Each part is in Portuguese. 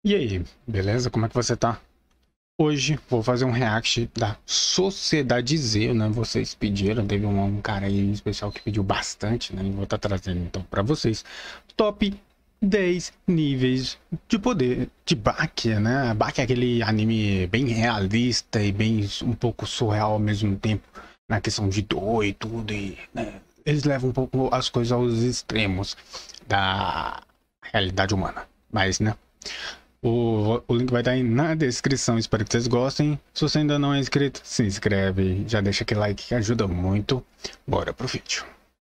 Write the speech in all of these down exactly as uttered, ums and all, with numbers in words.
E aí, beleza? Como é que você tá? Hoje vou fazer um react da Sociedade Z, né? Vocês pediram, teve um, um cara aí especial que pediu bastante, né? E vou estar trazendo então pra vocês top dez níveis de poder de Baki, né? Baki é aquele anime bem realista e bem um pouco surreal ao mesmo tempo, na questão de dor e tudo, e né? Eles levam um pouco as coisas aos extremos da realidade humana, mas né? O, o link vai estar aí na descrição, espero que vocês gostem. Se você ainda não é inscrito, se inscreve, já deixa aquele like que ajuda muito. Bora pro vídeo.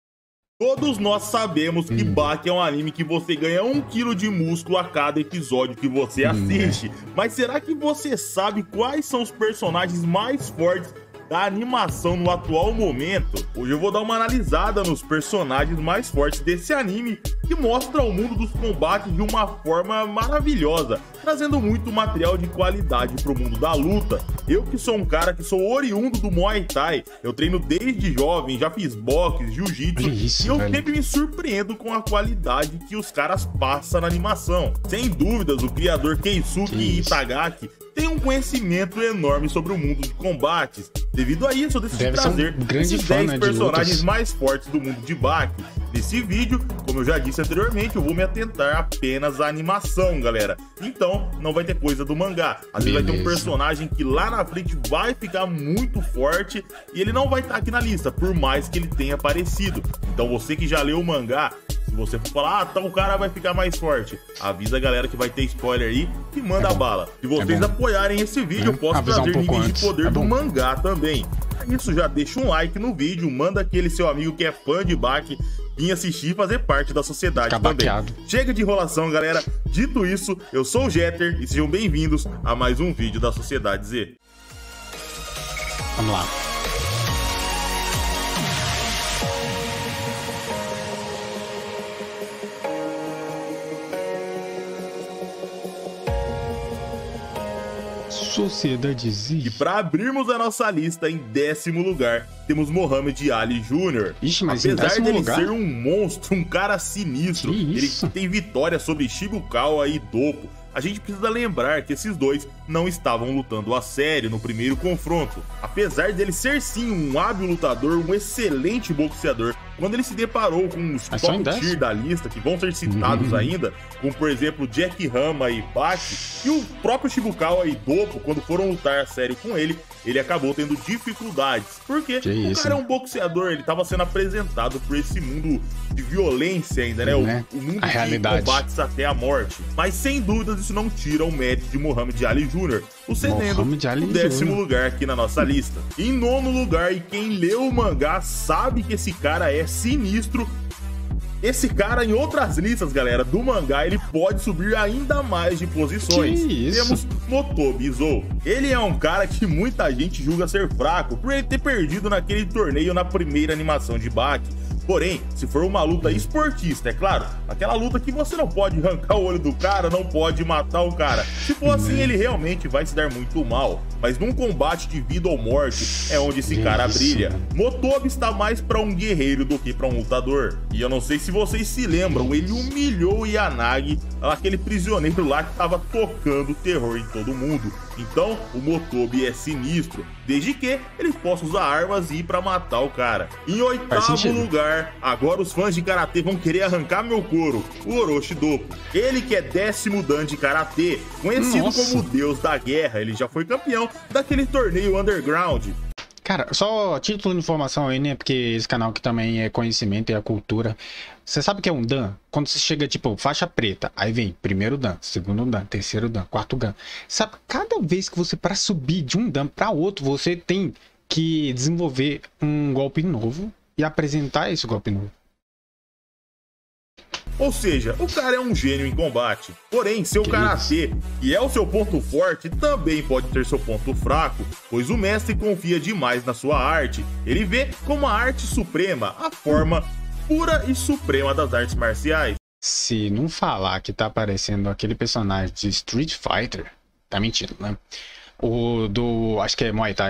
Todos nós sabemos que hum. Baki é um anime que você ganha um quilo de músculo a cada episódio que você assiste. Hum, é. Mas será que você sabe quais são os personagens mais fortes da animação no atual momento? Hoje eu vou dar uma analisada nos personagens mais fortes desse anime, que mostra o mundo dos combates de uma forma maravilhosa, trazendo muito material de qualidade pro mundo da luta. Eu que sou um cara que sou oriundo do Muay Thai, eu treino desde jovem, já fiz boxe, jiu-jitsu, e eu velho. sempre me surpreendo com a qualidade que os caras passam na animação. Sem dúvidas, o criador Keisuke que Itagaki tem um conhecimento enorme sobre o mundo de combates. Devido a isso, eu decidi Deve trazer um grande esses fã, dez né, personagens mais fortes do mundo de Baki. Nesse vídeo, como eu já disse anteriormente, eu vou me atentar apenas à animação, galera. Então, não vai ter coisa do mangá. Às vezes vai ter um personagem que lá na frente vai ficar muito forte e ele não vai estar aqui na lista, por mais que ele tenha aparecido. Então, você que já leu o mangá, se você for falar, ah, tal cara vai ficar mais forte, avisa a galera que vai ter spoiler aí e manda é a bala. Se vocês é apoiarem esse vídeo, é. eu posso Avisar trazer um níveis antes. de poder é do mangá também. É isso, já deixa um like no vídeo, manda aquele seu amigo que é fã de Baki vir assistir e fazer parte da sociedade Fica também. baqueado. Chega de enrolação, galera. Dito isso, eu sou o Jeter e sejam bem-vindos a mais um vídeo da Sociedade Z. Vamos lá. Sociedade Z. E para abrirmos a nossa lista, em décimo lugar, temos Mohamed Ali Júnior Ixi, mas apesar dele lugar? ser um monstro, um cara sinistro, ele tem vitória sobre Shibukawa e Doppo. A gente precisa lembrar que esses dois não estavam lutando a sério no primeiro confronto. Apesar dele ser sim um hábil lutador, um excelente boxeador, quando ele se deparou com os Mas top tier da lista, que vão ser citados uhum. ainda, como por exemplo Jack Hama e Baki, e o próprio Shibukawa e Doppo, quando foram lutar a sério com ele, ele acabou tendo dificuldades. Porque que o isso, cara é um boxeador, ele estava sendo apresentado por esse mundo de violência ainda, né? né? O, o mundo a de realidade. combates até a morte. Mas sem dúvidas isso não tira o mérito de Mohamed Ali Júnior, o cedendo o décimo lugar aqui na nossa lista. Em nono lugar, e quem leu o mangá sabe que esse cara é sinistro, esse cara em outras listas, galera, do mangá, ele pode subir ainda mais de posições. Temos Motobi Zou. Ele é um cara que muita gente julga ser fraco por ele ter perdido naquele torneio na primeira animação de Baki. Porém, se for uma luta esportista, é claro, aquela luta que você não pode arrancar o olho do cara, não pode matar o cara. Se for assim, ele realmente vai se dar muito mal. Mas num combate de vida ou morte, é onde esse cara brilha. Motobi está mais pra um guerreiro do que pra um lutador. E eu não sei se vocês se lembram, ele humilhou o Yanagi, aquele prisioneiro lá que tava tocando terror em todo mundo. Então, o Motobi é sinistro, desde que ele possa usar armas e ir pra matar o cara. Em oitavo lugar, agora os fãs de Karatê vão querer arrancar meu couro, o Orochi Doppo. Ele que é décimo dan de Karatê, conhecido Nossa. como o deus da guerra, ele já foi campeão daquele torneio underground. Cara, só título de informação aí, né? Porque esse canal aqui também é conhecimento e é cultura. Você sabe o que é um dan? Quando você chega, tipo, faixa preta, aí vem primeiro dan, segundo dan, terceiro dan, quarto dan. Sabe, cada vez que você, para subir de um dan para outro, você tem que desenvolver um golpe novo e apresentar esse golpe novo. Ou seja, o cara é um gênio em combate. Porém, seu que karatê, que é o seu ponto forte, também pode ter seu ponto fraco, pois o mestre confia demais na sua arte. Ele vê como a arte suprema, a forma pura e suprema das artes marciais. Se não falar que tá aparecendo aquele personagem de Street Fighter, tá mentindo, né? O do, acho que é Muay Thai.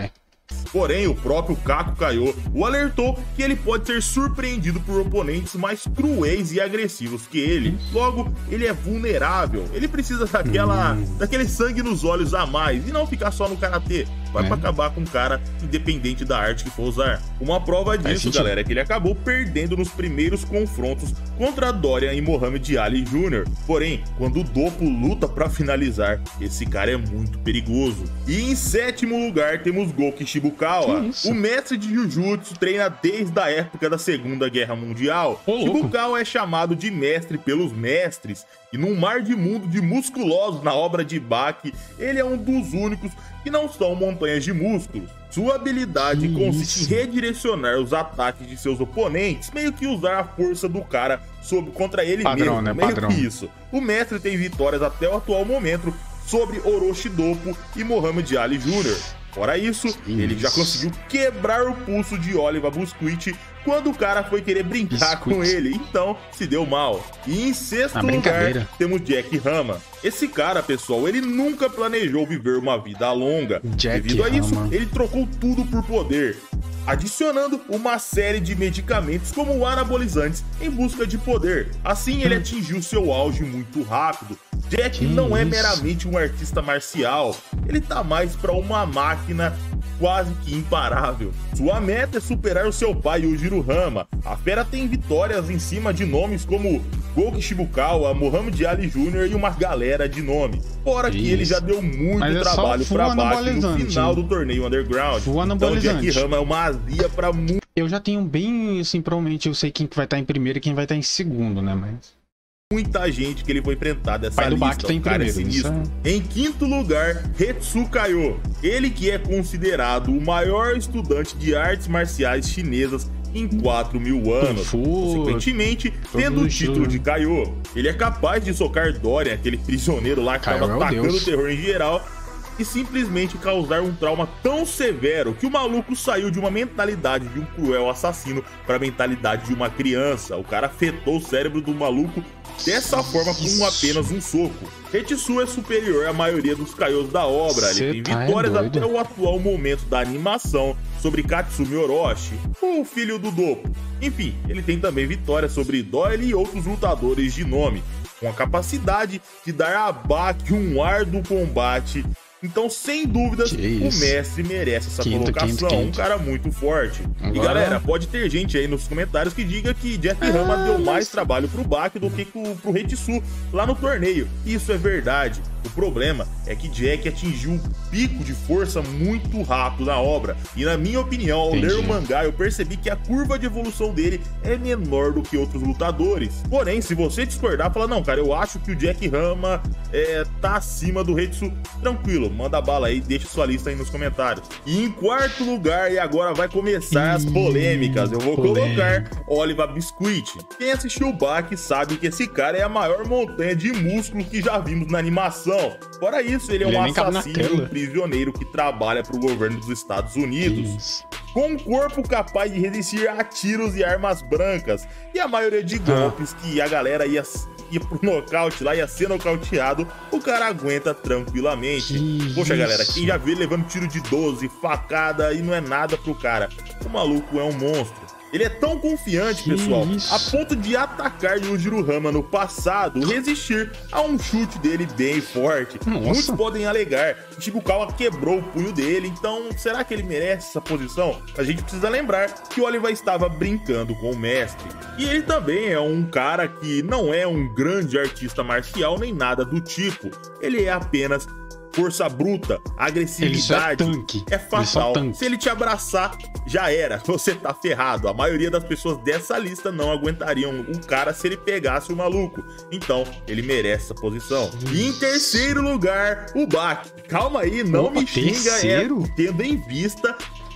Porém, o próprio Kako Kaiô o alertou que ele pode ser surpreendido por oponentes mais cruéis e agressivos que ele. Logo, ele é vulnerável. Ele precisa daquela, hum. daquele sangue nos olhos a mais e não ficar só no karatê. Vai é. pra acabar com o cara, independente da arte que for usar. Uma prova disso, galera, é que ele acabou perdendo nos primeiros confrontos contra Dorian e Muhammad Ali Júnior Porém, quando o Doppo luta pra finalizar, esse cara é muito perigoso. E em sétimo lugar temos Goki Shibukawa. O mestre de Jujutsu treina desde a época da Segunda Guerra Mundial. Ô, Shibukawa é chamado de mestre pelos mestres. E num mar de mundo de musculosos na obra de Baki, ele é um dos únicos que não são montanhas de músculos. Sua habilidade que consiste isso? em redirecionar os ataques de seus oponentes, meio que usar a força do cara sobre, contra ele Padrão, mesmo, né? meio Padrão. que isso. O mestre tem vitórias até o atual momento sobre Orochi Doppo e Muhammad Ali Júnior Fora isso, isso, ele já conseguiu quebrar o pulso de Oliver Biscuit quando o cara foi querer brincar Biscuit. com ele, então se deu mal. E em sexto lugar, temos Jack Hama. Esse cara, pessoal, ele nunca planejou viver uma vida longa. Jack Devido a isso, Hama. ele trocou tudo por poder, adicionando uma série de medicamentos como anabolizantes em busca de poder. Assim, ele atingiu seu auge muito rápido. Jack que não é isso? meramente um artista marcial, ele tá mais pra uma máquina quase que imparável. Sua meta é superar o seu pai, Yujiro Hama. A fera tem vitórias em cima de nomes como Goki Shibukawa, Muhammad Ali Júnior e uma galera de nome. Fora isso. que ele já deu muito Mas trabalho é pra baixo no final do torneio Underground. Então Jack Hama é uma azia pra muito. Eu já tenho bem, assim, provavelmente eu sei quem que vai estar em primeiro e quem vai estar em segundo, né, mas... muita gente que ele foi enfrentar dessa Pai do lista, Baki tem o cara primeiro, é sinistro. É... Em quinto lugar, Hetsu Kaiô. Ele que é considerado o maior estudante de artes marciais chinesas em quatro mil anos, consequentemente tendo o título de Kaiô. Ele é capaz de socar Dorian, aquele prisioneiro lá que Kaiô tava é atacando o terror em geral, e simplesmente causar um trauma tão severo que o maluco saiu de uma mentalidade de um cruel assassino para a mentalidade de uma criança. O cara afetou o cérebro do maluco dessa forma com apenas um soco. Hetsu é superior à maioria dos Kaiôs da obra. Cê Ele tem tá vitórias é até o atual momento da animação sobre Katsumi Orochi, o filho do Doppo. Enfim, ele tem também vitórias sobre Doyle e outros lutadores de nome, com a capacidade de dar a Baki um ar do combate. Então, sem dúvidas, o mestre merece essa quinto, colocação. Quinto, quinto. Um cara muito forte. Agora... E galera, pode ter gente aí nos comentários que diga que Jack ah, Hama deu mais mas... trabalho pro Baki do que pro, pro Hetsu lá no torneio. Isso é verdade. O problema é que Jack atingiu um pico de força muito rápido na obra. E na minha opinião, ao Entendi. ler o mangá, eu percebi que a curva de evolução dele é menor do que outros lutadores. Porém, se você discordar, fala, não, cara, eu acho que o Jack Hama é, tá acima do Hetsu, tranquilo. Manda bala aí, deixa sua lista aí nos comentários. E em quarto lugar, e agora vai começar as polêmicas, eu vou Polêmica. colocar Oliver Biscuit. Quem assistiu o Baki sabe que esse cara é a maior montanha de músculo que já vimos na animação. Fora isso, ele é ele um assassino e um prisioneiro que trabalha para o governo dos Estados Unidos. Isso. Com um corpo capaz de resistir a tiros e armas brancas. E a maioria de golpes ah. que a galera ia... ia pro nocaute lá, ia ser nocauteado, o cara aguenta tranquilamente. Que Poxa, isso? galera, quem já vê levando tiro de doze, facada, e não é nada pro cara. O maluco é um monstro. Ele é tão confiante, que pessoal, isso? a ponto de atacar Yujiro Hama no passado, resistir a um chute dele bem forte. Nossa. Muitos podem alegar que Shibukawa quebrou o punho dele, então será que ele merece essa posição? A gente precisa lembrar que o Oliver estava brincando com o mestre. E ele também é um cara que não é um grande artista marcial nem nada do tipo. Ele é apenas força bruta, agressividade, ele é, tanque. é fatal. Ele Se ele te abraçar, já era, você tá ferrado. A maioria das pessoas dessa lista não aguentariam o cara se ele pegasse o maluco. Então, ele merece essa posição. E em terceiro lugar, o Baki. Calma aí, não Opa, me xinga, é, tendo em vista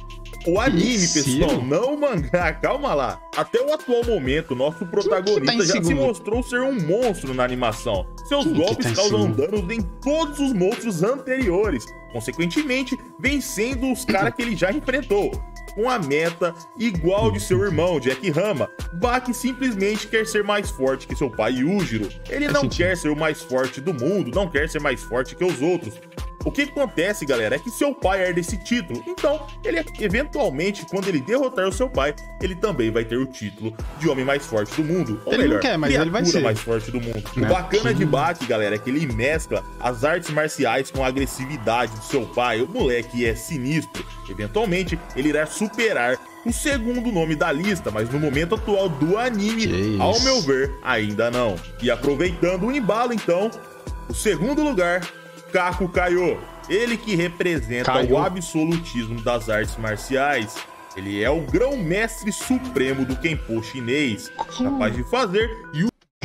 o anime, terceiro? pessoal, não o mangá, calma lá. Até o atual momento, nosso protagonista tá já segundo? se mostrou ser um monstro na animação. Seus Quem golpes tá causam danos em todos os monstros anteriores, consequentemente, vencendo os caras que ele já enfrentou. Com a meta igual de seu irmão, Jack Hama, Baki simplesmente quer ser mais forte que seu pai Yujiro. Ele não quer ser o mais forte do mundo, não quer ser mais forte que os outros. O que acontece, galera, é que seu pai herda esse título. Então, ele eventualmente, quando ele derrotar o seu pai, ele também vai ter o título de homem mais forte do mundo. Ou ele melhor, não quer, mas ele vai ser mais forte do mundo. Não. O bacana de Baki, galera, é que ele mescla as artes marciais com a agressividade do seu pai. O moleque é sinistro. Eventualmente, ele irá superar o segundo nome da lista, mas no momento atual do anime, ao meu ver, ainda não. E aproveitando o embalo, então, o segundo lugar, Kaku Kaio. Ele que representa Kaio. o absolutismo das artes marciais. Ele é o grão-mestre supremo do Kenpo chinês, capaz de fazer e o...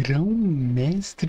Grão-mestre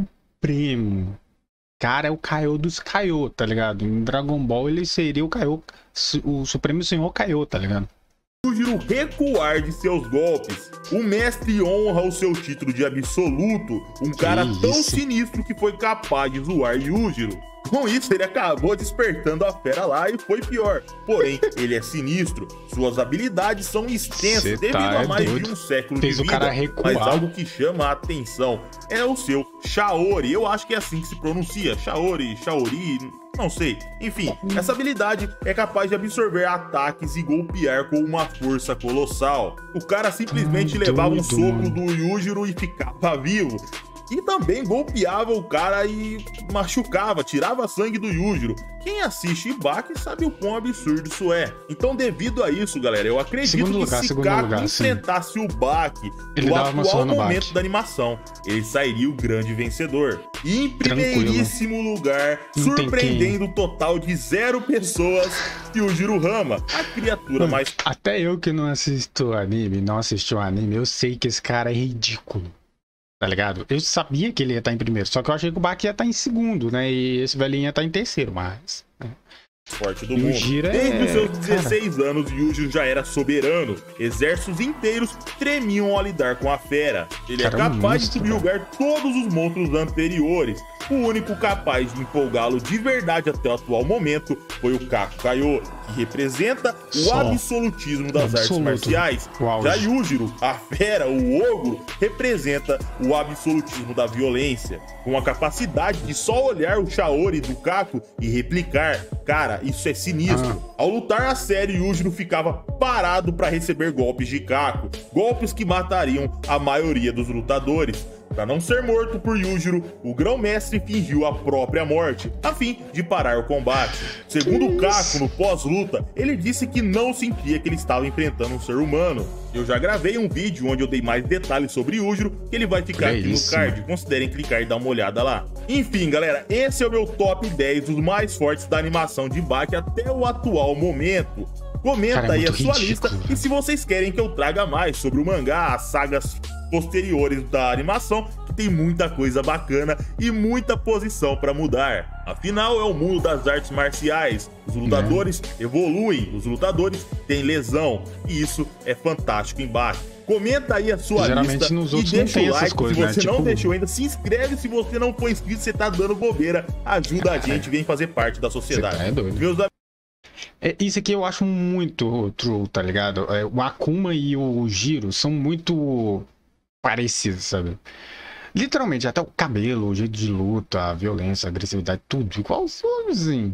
supremo. Cara, é o Kaio dos Kaio, tá ligado? Em Dragon Ball ele seria o Kaio, o Supremo Senhor Kaio, tá ligado? Yujiro recuar de seus golpes. O mestre honra o seu título de absoluto, um cara que tão isso? sinistro que foi capaz de zoar Yujiro. Com isso, ele acabou despertando a fera lá e foi pior. Porém, ele é sinistro, suas habilidades são extensas Cê devido tá a mais doido. de um século Fez de o vida. cara recuar. Mas algo que chama a atenção é o seu Shaori. Eu acho que é assim que se pronuncia. Shaori, Shaori... não sei. Enfim, essa habilidade é capaz de absorver ataques e golpear com uma força colossal. O cara simplesmente hum, levava doido, um soco mano. do Yujiro e ficava vivo. E também golpeava o cara e machucava, tirava sangue do Yujiro. Quem assiste Baki sabe o quão absurdo isso é. Então, devido a isso, galera, eu acredito segundo que lugar, se segundo Kaku lugar, enfrentasse sim. o Baki ele no dava uma atual surra no momento Baki. da animação, ele sairia o grande vencedor. E em primeiríssimo Tranquilo. lugar, Não surpreendendo o total de zero pessoas, Yujiro Hama, a criatura Mano, mais... até eu que não assisto anime, não assisti o anime, eu sei que esse cara é ridículo. Tá ligado? Eu sabia que ele ia estar em primeiro, só que eu achei que o Baki ia estar em segundo, né? E esse velhinho ia estar em terceiro, mas... né? forte do mundo. Yujiro Desde é... os seus dezesseis cara... anos, Yujiro já era soberano. Exércitos inteiros tremiam ao lidar com a fera. Ele cara, é capaz um monstro, de subjugar todos os monstros anteriores. O único capaz de empolgá-lo de verdade até o atual momento foi o Kaku Kaio, que representa Só. o absolutismo das Absoluto. artes marciais. Já Yujiro, a fera, o ogro, representa o absolutismo da violência. Com a capacidade de só olhar o Shaori do Kaku e replicar. Cara, isso é sinistro. Ah. Ao lutar a sério, Yujiro ficava parado para receber golpes de Kaku. Golpes que matariam a maioria dos lutadores. Para não ser morto por Yujiro, o grão-mestre fingiu a própria morte, a fim de parar o combate. Segundo o Kaku, no pós-luta, ele disse que não sentia que ele estava enfrentando um ser humano. Eu já gravei um vídeo onde eu dei mais detalhes sobre Yujiro, que ele vai ficar aqui no card. Considerem clicar e dar uma olhada lá. Enfim, galera, esse é o meu top dez dos mais fortes da animação de Baki até o atual momento. Comenta Cara, é aí a sua ridículo. lista e se vocês querem que eu traga mais sobre o mangá, as sagas posteriores da animação, que tem muita coisa bacana e muita posição para mudar. Afinal, é o mundo das artes marciais. Os lutadores é. evoluem, os lutadores têm lesão e isso é fantástico em Baki. Comenta aí a sua Geralmente lista e deixa o like coisas, se você né? não tipo... deixou ainda. Se inscreve se você não for inscrito, você tá dando bobeira. Ajuda a gente, vem fazer parte da sociedade. Você tá é doido. Meus amigos. É, isso aqui eu acho muito true, tá ligado? É, o Akuma e o Jiro são muito parecidos, sabe? Literalmente, até o cabelo, o jeito de luta, a violência, a agressividade, tudo igualzinho.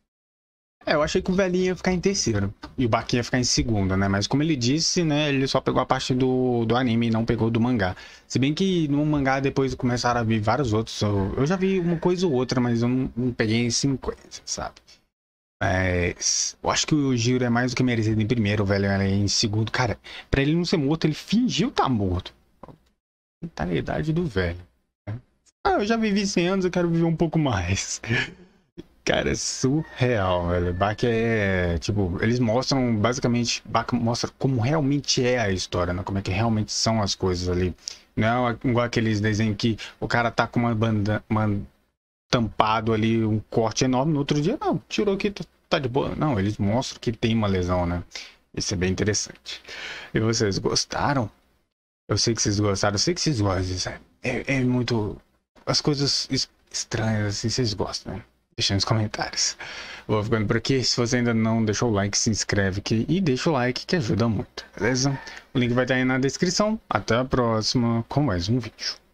É, eu achei que o velhinho ia ficar em terceiro e o Baki ia ficar em segundo, né? Mas como ele disse, né? Ele só pegou a parte do, do anime e não pegou do mangá. Se bem que no mangá depois começaram a vir vários outros. Eu, eu já vi uma coisa ou outra, mas eu não, não peguei em sequência, sabe? Mas eu acho que o Jiro é mais do que merecido em primeiro, o velho é em segundo. Cara, pra ele não ser morto, ele fingiu estar morto. Mentalidade do velho. Ah, eu já vivi cem anos, eu quero viver um pouco mais. Cara, é surreal, velho. Baki é, tipo, eles mostram, basicamente, Baki mostra como realmente é a história, né? Como é que realmente são as coisas ali. Não é igual aqueles desenhos que o cara tá com uma banda, uma tampado ali, um corte enorme, no outro dia, não, tirou aqui, tá de boa. Não, eles mostram que tem uma lesão, né? Isso é bem interessante. E vocês gostaram? Eu sei que vocês gostaram, eu sei que vocês gostam disso. É, é muito... As coisas estranhas, assim, vocês gostam, né? Deixa nos comentários. Vou ficando por aqui. Se você ainda não deixou o like, se inscreve aqui e deixa o like que ajuda muito, beleza? O link vai estar aí na descrição. Até a próxima com mais um vídeo.